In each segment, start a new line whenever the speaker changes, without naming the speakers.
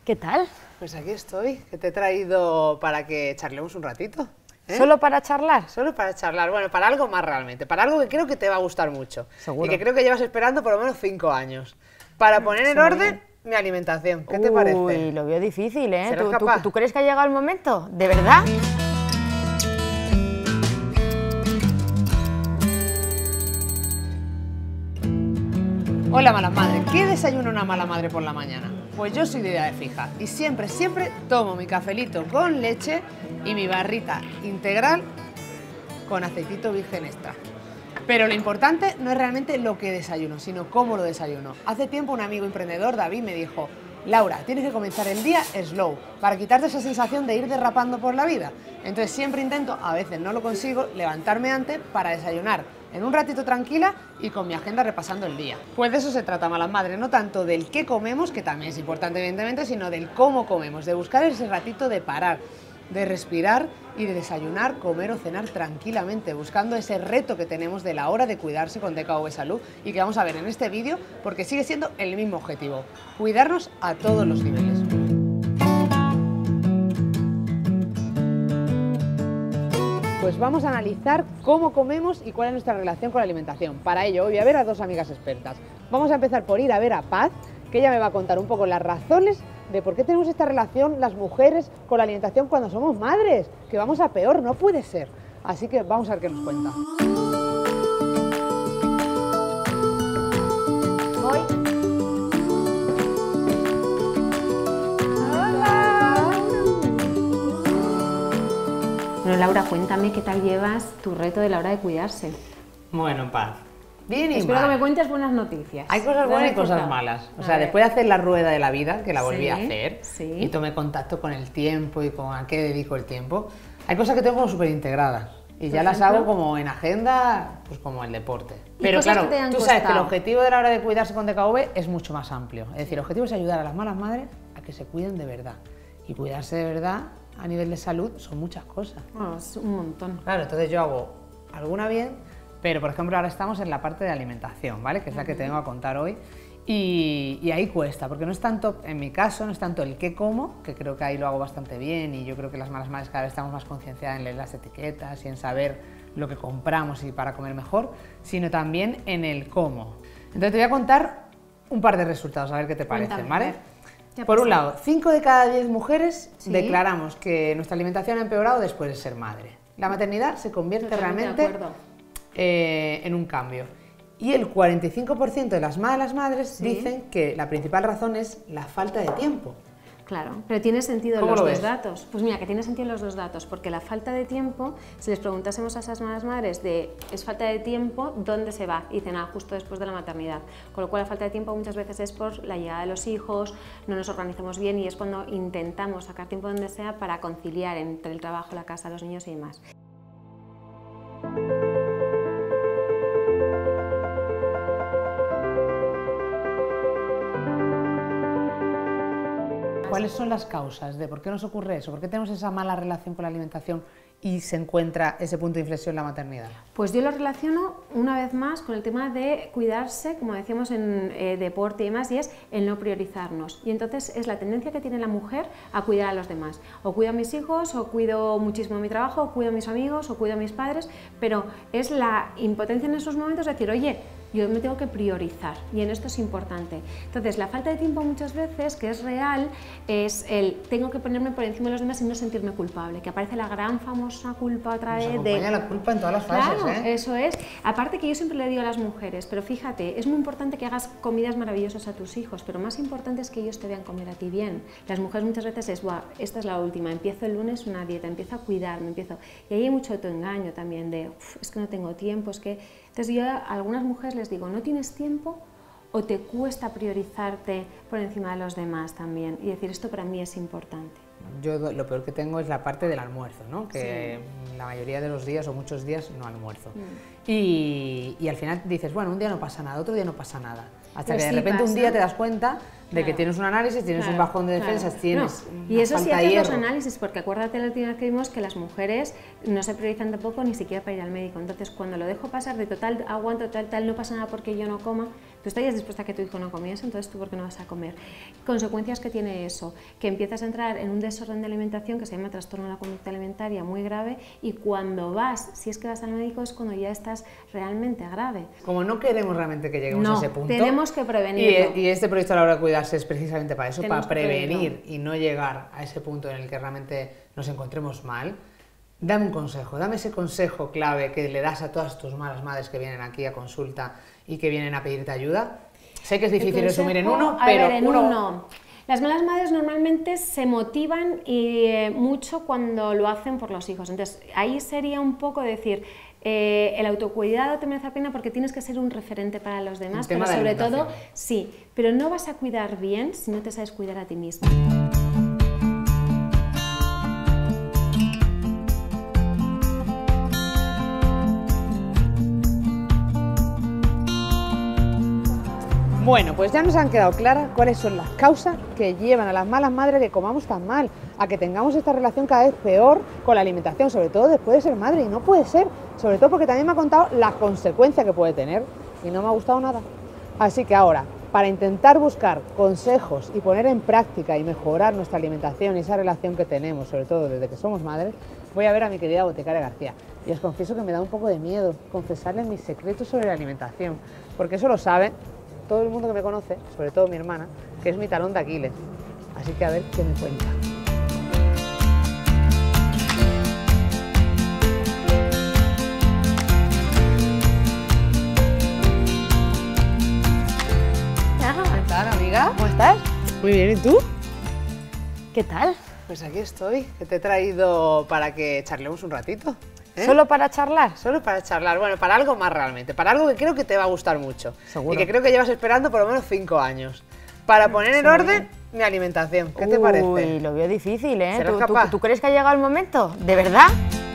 ¿Qué tal?
Pues aquí estoy, que te he traído para que charlemos un ratito.
¿Solo para charlar?
Solo para charlar, bueno, para algo más realmente, para algo que creo que te va a gustar mucho.
Seguro.
Y que creo que llevas esperando por lo menos 5 años. Para poner en orden mi alimentación. ¿Qué te parece?
Uy, lo veo difícil, ¿eh?
¿Serás capaz?
¿Tú crees que ha llegado el momento? ¿De verdad?
Hola, mala madre. ¿Qué desayuna una mala madre por la mañana? Pues yo soy de idea de fija y siempre tomo mi cafelito con leche y mi barrita integral con aceitito virgen extra. Pero lo importante no es realmente lo que desayuno, sino cómo lo desayuno. Hace tiempo un amigo emprendedor, David, me dijo: Laura, tienes que comenzar el día slow, para quitarte esa sensación de ir derrapando por la vida. Entonces siempre intento, a veces no lo consigo, levantarme antes para desayunar en un ratito tranquila y con mi agenda repasando el día. Pues de eso se trata, malas madres, no tanto del qué comemos, que también es importante evidentemente, sino del cómo comemos, de buscar ese ratito de parar, de respirar y de desayunar, comer o cenar tranquilamente, buscando ese reto que tenemos de la hora de cuidarse con DKV Salud y que vamos a ver en este vídeo porque sigue siendo el mismo objetivo, cuidarnos a todos los niveles. Pues vamos a analizar cómo comemos y cuál es nuestra relación con la alimentación. Para ello, hoy voy a ver a dos amigas expertas. Vamos a empezar por ir a ver a Paz, que ella me va a contar un poco las razones de por qué tenemos esta relación las mujeres con la alimentación cuando somos madres, que vamos a peor, no puede ser. Así que vamos a ver qué nos cuenta.
Voy.
Bueno, Laura, cuéntame qué tal llevas tu reto de la hora de cuidarse.
Bueno, Paz, bien y
Espero
mal.
que me cuentes buenas noticias.
Hay cosas buenas y cosas malas. O sea, después de hacer la rueda de la vida, que la volví a hacer, y tomé contacto con el tiempo y con a qué dedico el tiempo, hay cosas que tengo como súper integradas. Y ya las hago como en agenda, pues como el deporte. Pero claro, tú sabes que el objetivo de la hora de cuidarse con DKV es mucho más amplio. Es decir, el objetivo es ayudar a las malas madres a que se cuiden de verdad. Y cuidarse de verdad a nivel de salud son muchas cosas.
Bueno, es un montón.
Claro, entonces yo hago alguna bien, pero por ejemplo ahora estamos en la parte de alimentación, ¿vale? Que es la que te vengo a contar hoy. Y ahí cuesta, porque no es tanto, en mi caso, no es tanto el qué como, que creo que ahí lo hago bastante bien y yo creo que las malas madres cada vez estamos más concienciadas en leer las etiquetas y en saber lo que compramos y para comer mejor, sino también en el cómo. Entonces te voy a contar un par de resultados, a ver qué te parecen, ¿vale? Por un lado, 5 de cada 10 mujeres declaramos que nuestra alimentación ha empeorado después de ser madre. La maternidad se convierte realmente en un cambio. Y el 45% de las malas madres dicen que la principal razón es la falta de tiempo.
Claro, pero tiene sentido
¿Cómo
los
lo
dos
ves?
datos. Pues mira, que tiene sentido los dos datos, porque la falta de tiempo, si les preguntásemos a esas malas madres de es falta de tiempo, ¿dónde se va? Y dicen, justo después de la maternidad. Con lo cual la falta de tiempo muchas veces es por la llegada de los hijos, no nos organizamos bien y es cuando intentamos sacar tiempo donde sea para conciliar entre el trabajo, la casa, los niños y demás.
¿Cuáles son las causas de por qué nos ocurre eso? ¿Por qué tenemos esa mala relación con la alimentación y se encuentra ese punto de inflexión en la maternidad?
Pues yo lo relaciono una vez más con el tema de cuidarse, como decíamos en deporte y demás, y es el no priorizarnos. Y entonces es la tendencia que tiene la mujer a cuidar a los demás. O cuido a mis hijos, o cuido muchísimo mi trabajo, o cuido a mis amigos, o cuido a mis padres, pero es la impotencia en esos momentos de decir, oye, yo me tengo que priorizar y en esto es importante. Entonces, la falta de tiempo muchas veces, que es real, es el tengo que ponerme por encima de los demás y no sentirme culpable, que aparece la gran famosa culpa otra vez de...
la culpa en todas las fases,
Claro, eso es. Aparte que yo siempre le digo a las mujeres, pero fíjate, es muy importante que hagas comidas maravillosas a tus hijos, pero más importante es que ellos te vean comer a ti bien. Las mujeres muchas veces es, "Buah, esta es la última, empiezo el lunes una dieta, empiezo a cuidarme, empiezo..." Y ahí hay mucho autoengaño también de, es que no tengo tiempo, es que... Entonces yo a algunas mujeres les digo, ¿no tienes tiempo o te cuesta priorizarte por encima de los demás también? Y decir, esto para mí es importante.
Yo lo peor que tengo es la parte del almuerzo, ¿no? Que la mayoría de los días o muchos días no almuerzo. Y al final dices, bueno, un día no pasa nada, otro día no pasa nada. Hasta que de repente un día te das cuenta de que tienes un análisis, tienes un bajón de defensas, tienes
y eso sí
falta de
haces los
hierro.
análisis, porque acuérdate la última vez que vimos que las mujeres no se priorizan tampoco ni siquiera para ir al médico. Entonces cuando lo dejo pasar de total aguanto, tal, no pasa nada porque yo no coma, Tú estarías dispuesta a que tu hijo no comiese, entonces tú ¿por qué no vas a comer? Consecuencias que tiene eso, que empiezas a entrar en un desorden de alimentación que se llama trastorno de la conducta alimentaria muy grave, y cuando vas, si es que vas al médico, es cuando ya estás realmente grave.
Como no queremos realmente que lleguemos a ese punto,
tenemos que prevenirlo.
Y este proyecto a la hora de cuidarse es precisamente para eso,
Tenemos
para
que
prevenir y no llegar a ese punto en el que realmente nos encontremos mal. Dame un consejo, dame ese consejo clave que le das a todas tus malas madres que vienen aquí a consulta y que vienen a pedirte ayuda. Sé que es difícil resumir en uno, pero uno...
Las malas madres normalmente se motivan mucho cuando lo hacen por los hijos. Entonces, ahí sería un poco decir, el autocuidado te merece la pena porque tienes que ser un referente para los demás, pero sobre todo, sí, pero no vas a cuidar bien si no te sabes cuidar a ti mismo.
Bueno, pues ya nos han quedado claras cuáles son las causas que llevan a las malas madres que comamos tan mal, a que tengamos esta relación cada vez peor con la alimentación, sobre todo después de ser madre, y no puede ser, sobre todo porque también me ha contado la consecuencia que puede tener y no me ha gustado nada. Así que ahora, para intentar buscar consejos y poner en práctica y mejorar nuestra alimentación y esa relación que tenemos, sobre todo desde que somos madres, voy a ver a mi querida boticaria García. Y os confieso que me da un poco de miedo confesarles mis secretos sobre la alimentación, porque eso lo sabe todo el mundo que me conoce, sobre todo mi hermana, que es mi talón de Aquiles. Así que a ver qué me cuenta. ¿Qué tal, amiga?
¿Cómo estás?
Muy bien, ¿y tú?
¿Qué tal?
Pues aquí estoy, que te he traído para que charlemos un ratito.
¿Solo para charlar?
Solo para charlar, bueno, para algo más realmente, para algo que creo que te va a gustar mucho.
Seguro.
Y que creo que llevas esperando por lo menos 5 años. Para poner en orden mi alimentación. ¿Qué te parece?
Uy, lo veo difícil, ¿eh?
¿Serás capaz?
¿Tú crees que ha llegado el momento? ¿De verdad?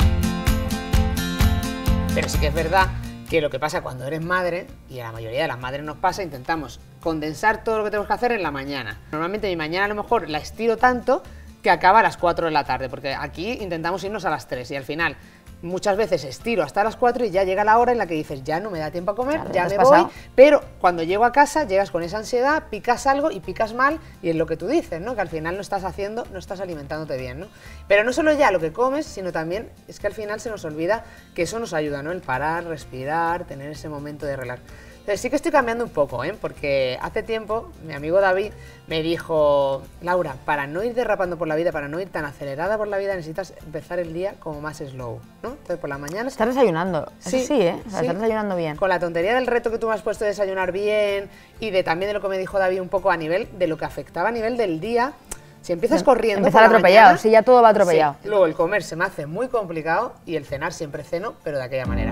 Pero sí que es verdad que lo que pasa cuando eres madre, y a la mayoría de las madres nos pasa, intentamos condensar todo lo que tenemos que hacer en la mañana. Normalmente mi mañana a lo mejor la estiro tanto que acaba a las 4 de la tarde, porque aquí intentamos irnos a las 3 y al final muchas veces estiro hasta las 4 y ya llega la hora en la que dices, ya no me da tiempo a comer,
Claro,
ya
te
me
has
voy,
pasado.
pero cuando llego a casa llegas con esa ansiedad, picas algo y picas mal, y es lo que tú dices, ¿no? Que al final no estás haciendo, no estás alimentándote bien, ¿no? Pero no solo ya lo que comes, sino también es que al final se nos olvida que eso nos ayuda, ¿no? El parar, respirar, tener ese momento de relax. Entonces sí que estoy cambiando un poco, ¿eh? Porque hace tiempo mi amigo David me dijo, Laura, para no ir derrapando por la vida, para no ir tan acelerada por la vida, necesitas empezar el día como más slow, ¿no? Entonces por la mañana...
Estás desayunando, eso sí, ¿eh? O sea,
sí.
estás desayunando bien.
Con la tontería del reto que tú me has puesto de desayunar bien y de también de lo que me dijo David un poco a nivel de lo que afectaba a nivel del día. Si empiezas corriendo
Empezar
por la
atropellado,
mañana,
sí, ya todo va atropellado.
sí. Luego el comer se me hace muy complicado y el cenar siempre ceno, pero de aquella manera.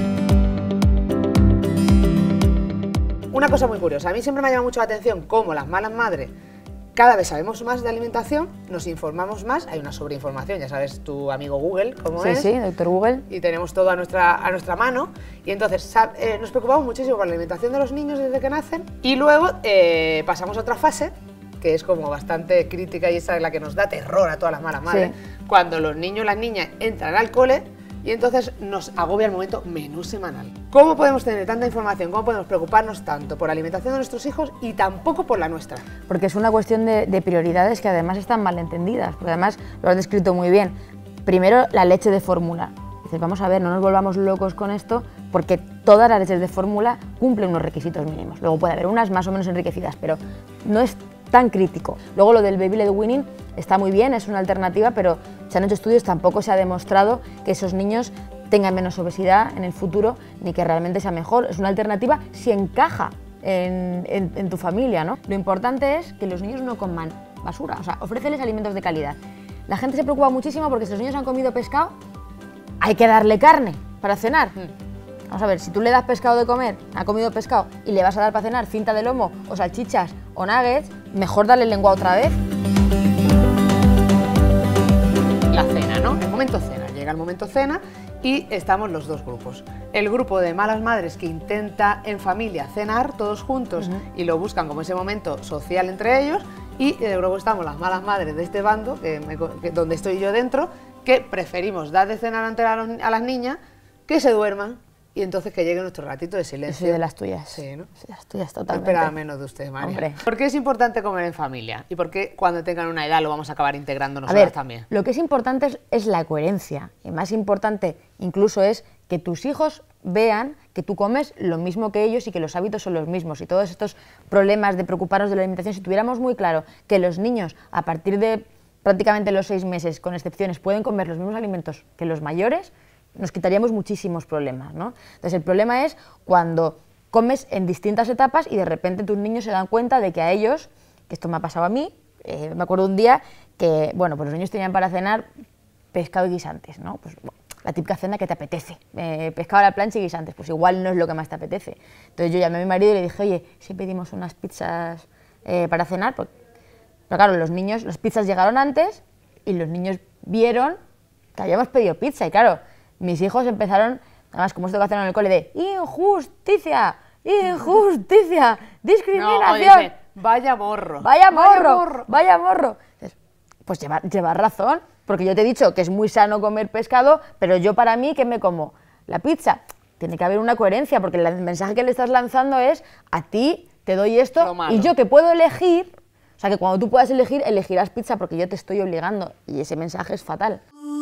Una cosa muy curiosa, a mí siempre me ha llamado mucho la atención cómo las malas madres cada vez sabemos más de alimentación, nos informamos más, hay una sobreinformación, ya sabes tu amigo Google cómo es.
Sí, doctor Google.
Y tenemos todo a nuestra mano, y entonces nos preocupamos muchísimo por la alimentación de los niños desde que nacen, y luego pasamos a otra fase, que es como bastante crítica y esa es la que nos da terror a todas las malas madres, cuando los niños y las niñas entran al cole, y entonces nos agobia el momento menú semanal. ¿Cómo podemos tener tanta información? ¿Cómo podemos preocuparnos tanto por la alimentación de nuestros hijos y tampoco por la nuestra?
Porque es una cuestión de prioridades que además están mal entendidas, porque además lo has descrito muy bien. Primero, la leche de fórmula. Dices, vamos a ver, no nos volvamos locos con esto, porque todas las leches de fórmula cumplen unos requisitos mínimos. Luego puede haber unas más o menos enriquecidas, pero no es tan crítico. Luego lo del baby led weaning está muy bien, es una alternativa, pero se han hecho estudios, tampoco se ha demostrado que esos niños tengan menos obesidad en el futuro, ni que realmente sea mejor. Es una alternativa si encaja en tu familia, ¿no? Lo importante es que los niños no coman basura, o sea, ofréceles alimentos de calidad. La gente se preocupa muchísimo porque si los niños han comido pescado, hay que darle carne para cenar. Vamos a ver, si tú le das pescado de comer, ha comido pescado, y le vas a dar para cenar cinta de lomo, o salchichas, o nuggets, mejor darle lengua otra vez.
La cena, ¿no? El momento cena. Llega el momento cena y estamos los dos grupos. El grupo de malas madres que intenta en familia cenar todos juntos y lo buscan como ese momento social entre ellos, y luego estamos las malas madres de este bando, donde estoy yo dentro, que preferimos dar de cenar antes a las niñas, que se duerman y entonces que llegue nuestro ratito de
Yo
silencio.
soy de las tuyas.
Sí, ¿no?
Soy de las tuyas,
No
totalmente.
esperaba menos de usted, María.
Hombre.
¿Por qué es importante comer en familia? ¿Y por qué cuando tengan una edad lo vamos a acabar integrando
A
nosotros
ver,
también?
lo que es importante es la coherencia. Y más importante incluso es que tus hijos vean que tú comes lo mismo que ellos y que los hábitos son los mismos. Y todos estos problemas de preocuparnos de la alimentación, si tuviéramos muy claro que los niños a partir de prácticamente los 6 meses, con excepciones, pueden comer los mismos alimentos que los mayores, nos quitaríamos muchísimos problemas, ¿no? Entonces el problema es cuando comes en distintas etapas y de repente tus niños se dan cuenta de que a ellos, que esto me ha pasado a mí, me acuerdo un día que, bueno, pues los niños tenían para cenar pescado y guisantes, ¿no? Pues bueno, la típica cena que te apetece, pescado a la plancha y guisantes, pues igual no es lo que más te apetece. Entonces yo llamé a mi marido y le dije, oye, si pedimos unas pizzas para cenar, pues, pero claro, los niños, las pizzas llegaron antes y los niños vieron que habíamos pedido pizza y claro, mis hijos empezaron, además como esto que hacen en el cole, de injusticia, injusticia, discriminación.
No, o dice, vaya morro.
Vaya morro, vaya morro. Entonces, pues llevas razón, porque yo te he dicho que es muy sano comer pescado, pero yo para mí, ¿qué me como? La pizza. Tiene que haber una coherencia, porque el mensaje que le estás lanzando es, a ti te doy esto, y yo que puedo elegir, o sea, que cuando tú puedas elegir, elegirás pizza porque yo te estoy obligando, y ese mensaje es fatal.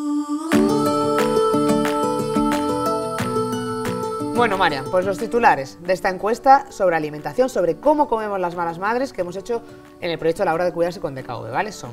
Bueno, María, pues los titulares de esta encuesta sobre alimentación, sobre cómo comemos las malas madres que hemos hecho en el proyecto La Hora de Cuidarse con DKV, ¿vale? Son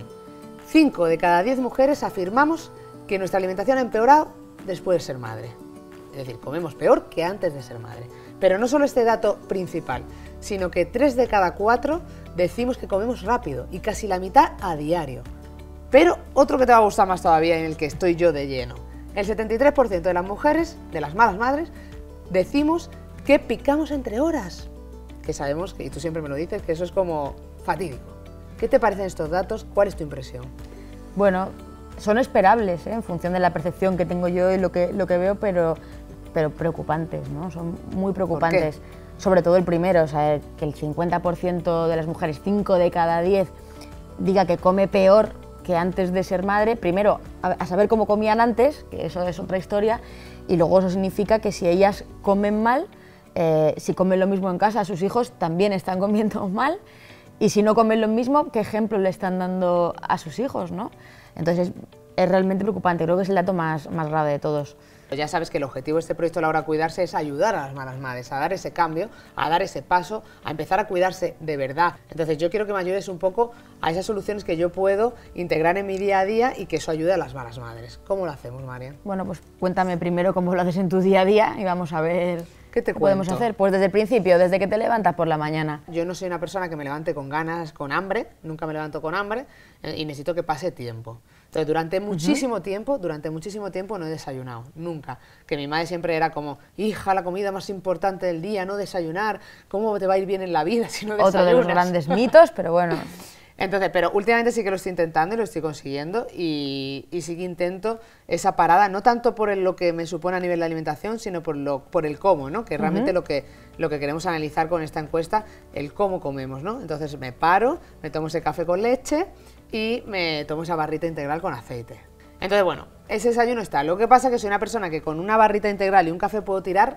5 de cada 10 mujeres afirmamos que nuestra alimentación ha empeorado después de ser madre. Es decir, comemos peor que antes de ser madre. Pero no solo este dato principal, sino que 3 de cada 4 decimos que comemos rápido y casi la mitad a diario. Pero otro que te va a gustar más todavía, en el que estoy yo de lleno. El 73% de las mujeres, de las malas madres, decimos que picamos entre horas. Que sabemos, y tú siempre me lo dices, que eso es como fatídico. ¿Qué te parecen estos datos? ¿Cuál es tu impresión?
Bueno, son esperables, en función de la percepción que tengo yo y lo que veo, pero preocupantes, ¿no? Son muy preocupantes.
¿Por qué?
Sobre todo el primero, o sea, que el 50% de las mujeres, 5 de cada 10, diga que come peor que antes de ser madre. Primero, a saber cómo comían antes, que eso es otra historia, y luego eso significa que si ellas comen mal, si comen lo mismo en casa, sus hijos también están comiendo mal, y si no comen lo mismo, ¿qué ejemplo le están dando a sus hijos, ¿no? Entonces es realmente preocupante, creo que es el dato más grave de todos.
Ya sabes que el objetivo de este proyecto La Hora de Cuidarse es ayudar a las malas madres a dar ese cambio, a dar ese paso, a empezar a cuidarse de verdad. Entonces yo quiero que me ayudes un poco a esas soluciones que yo puedo integrar en mi día a día y que eso ayude a las malas madres. ¿Cómo lo hacemos, María?
Bueno, pues cuéntame primero cómo lo haces en tu día a día y vamos a ver qué podemos hacer. Pues desde el principio, desde que te levantas por la mañana.
Yo no soy una persona que me levante con ganas, con hambre, nunca me levanto con hambre y necesito que pase tiempo. Entonces, durante muchísimo tiempo no he desayunado, nunca. Que mi madre siempre era como, hija, la comida más importante del día, no desayunar, ¿cómo te va a ir bien en la vida si no desayunas?
Otro de los grandes mitos, pero bueno.
Entonces, pero últimamente sí que lo estoy intentando y lo estoy consiguiendo y sí que intento esa parada, no tanto por lo que me supone a nivel de alimentación, sino por el cómo, ¿no? Que realmente lo que queremos analizar con esta encuesta, el cómo comemos, ¿no? Entonces me paro, me tomo ese café con leche y me tomo esa barrita integral con aceite. Entonces, bueno, ese desayuno está. Lo que pasa es que soy una persona que con una barrita integral y un café puedo tirar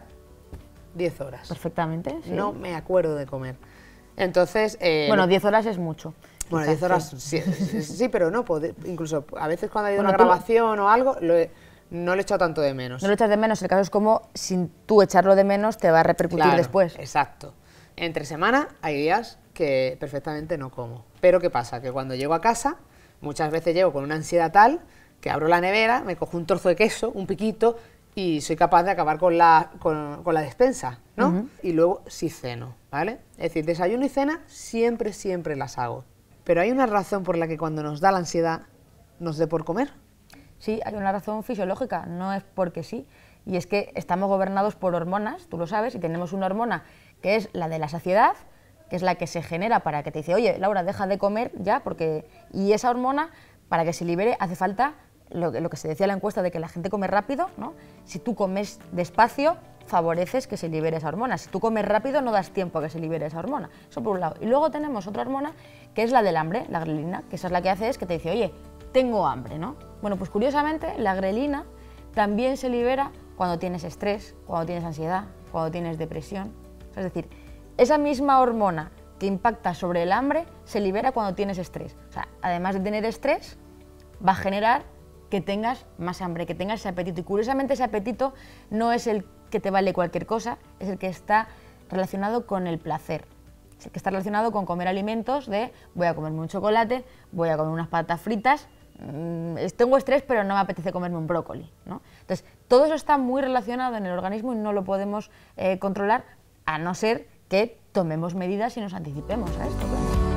10 horas.
Perfectamente, sí.
No me acuerdo de comer. Entonces...
bueno, 10 horas es mucho.
Bueno, 10 horas sí, pero no, incluso a veces cuando ha habido una grabación o algo, no le he echado tanto de menos.
No lo echas de menos, el caso es como sin tú echarlo de menos te va a repercutir después.
Exacto. Entre semana hay días que perfectamente no como. Pero ¿qué pasa? Que cuando llego a casa, muchas veces llego con una ansiedad tal que abro la nevera, me cojo un trozo de queso, un piquito y soy capaz de acabar con la despensa, ¿no? Y luego sí ceno, ¿vale? Es decir, desayuno y cena siempre las hago. Pero hay una razón por la que cuando nos da la ansiedad nos dé por comer.
Sí, hay una razón fisiológica, no es porque sí. Y es que estamos gobernados por hormonas, tú lo sabes, y tenemos una hormona que es la de la saciedad, que es la que se genera para que te dice, oye, Laura, deja de comer ya, porque... Y esa hormona, para que se libere, hace falta lo que se decía en la encuesta de que la gente come rápido, ¿no? Si tú comes despacio, favoreces que se libere esa hormona. Si tú comes rápido, no das tiempo a que se libere esa hormona. Eso por un lado. Y luego tenemos otra hormona, que es la del hambre, la grelina, que esa es la que hace es que te dice, oye, tengo hambre, ¿no? Bueno, pues curiosamente, la grelina también se libera cuando tienes estrés, cuando tienes ansiedad, cuando tienes depresión. Es decir, esa misma hormona que impacta sobre el hambre se libera cuando tienes estrés. O sea, además de tener estrés, va a generar que tengas más hambre, que tengas ese apetito. Y curiosamente ese apetito no es el que te vale cualquier cosa, es el que está relacionado con el placer. Es el que está relacionado con comer alimentos de voy a comerme un chocolate, voy a comer unas patatas fritas, tengo estrés pero no me apetece comerme un brócoli, ¿no? Entonces, todo eso está muy relacionado en el organismo y no lo podemos controlar, a no ser que tomemos medidas y nos anticipemos a esto. Claro.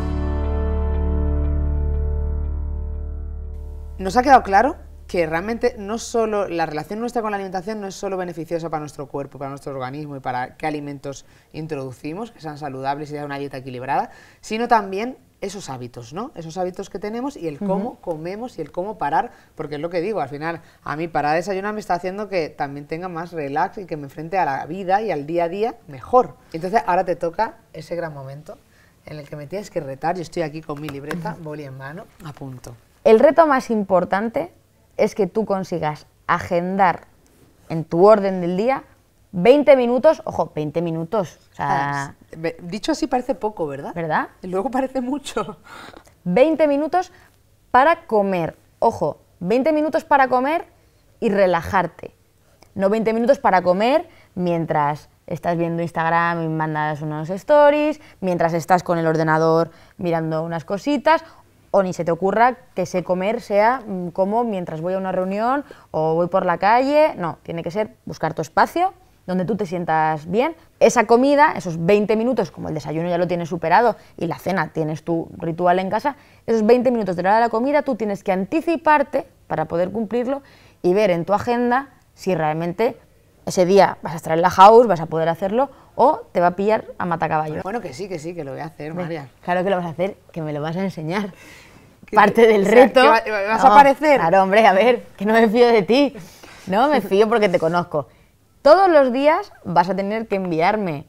Nos ha quedado claro que realmente no solo la relación nuestra con la alimentación no es solo beneficiosa para nuestro cuerpo, para nuestro organismo y para qué alimentos introducimos, que sean saludables y sea una dieta equilibrada, sino también esos hábitos, ¿no? Esos hábitos que tenemos y el cómo comemos y el cómo parar, porque es lo que digo, al final a mí parar de desayunar me está haciendo que también tenga más relax y que me enfrente a la vida y al día a día mejor. Entonces ahora te toca ese gran momento en el que me tienes que retar. Yo estoy aquí con mi libreta, boli en mano, a punto.
El reto más importante es que tú consigas agendar en tu orden del día 20 minutos, ojo, 20 minutos, o sea...
Dicho así parece poco, ¿verdad?
¿Verdad?
Y luego parece mucho.
20 minutos para comer, ojo, 20 minutos para comer y relajarte. No 20 minutos para comer mientras estás viendo Instagram y mandas unos stories, mientras estás con el ordenador mirando unas cositas, o ni se te ocurra que ese comer sea como mientras voy a una reunión o voy por la calle. No, tiene que ser buscar tu espacio donde tú te sientas bien. Esa comida, esos 20 minutos, como el desayuno ya lo tienes superado y la cena tienes tu ritual en casa, esos 20 minutos de la hora de la comida tú tienes que anticiparte para poder cumplirlo y ver en tu agenda si realmente ese día vas a estar en la house, vas a poder hacerlo o te va a pillar a matacaballo.
Bueno, que sí, que lo voy a hacer, María.
Claro que lo vas a hacer, que me lo vas a enseñar. Parte del reto...
¿Que vas a aparecer?
Claro, hombre, a ver, que no me fío de ti. No, me fío porque te conozco. Todos los días vas a tener que enviarme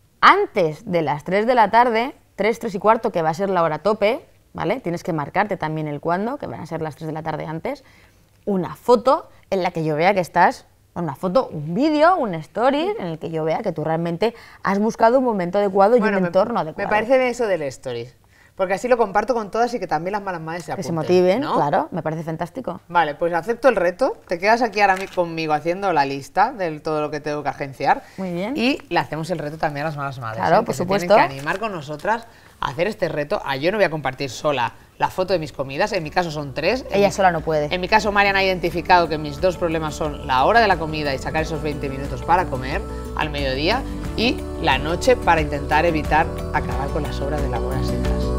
antes de las 3 de la tarde, 3 y cuarto, que va a ser la hora tope, ¿vale? Tienes que marcarte también el cuándo, que van a ser las 3 de la tarde antes, una foto en la que yo vea que estás... Una foto, un vídeo, un story en el que yo vea que tú realmente has buscado un momento adecuado y un entorno adecuado.
Me parece bien eso del story, porque así lo comparto con todas y que también las malas madres se apunten.
Que se motiven,
¿no?
Claro, me parece fantástico.
Vale, pues acepto el reto, te quedas aquí ahora conmigo haciendo la lista de todo lo que tengo que agenciar.
Muy bien.
Y le hacemos el reto también a las malas madres.
Claro,
que
por
se
supuesto.
Tienen que animar con nosotras a hacer este reto. Yo no voy a compartir sola la foto de mis comidas, en mi caso son 3.
Ella sola no puede.
En mi caso, Marian ha identificado que mis 2 problemas son la hora de la comida y sacar esos 20 minutos para comer al mediodía y la noche para intentar evitar acabar con las sobras de las buenas setas.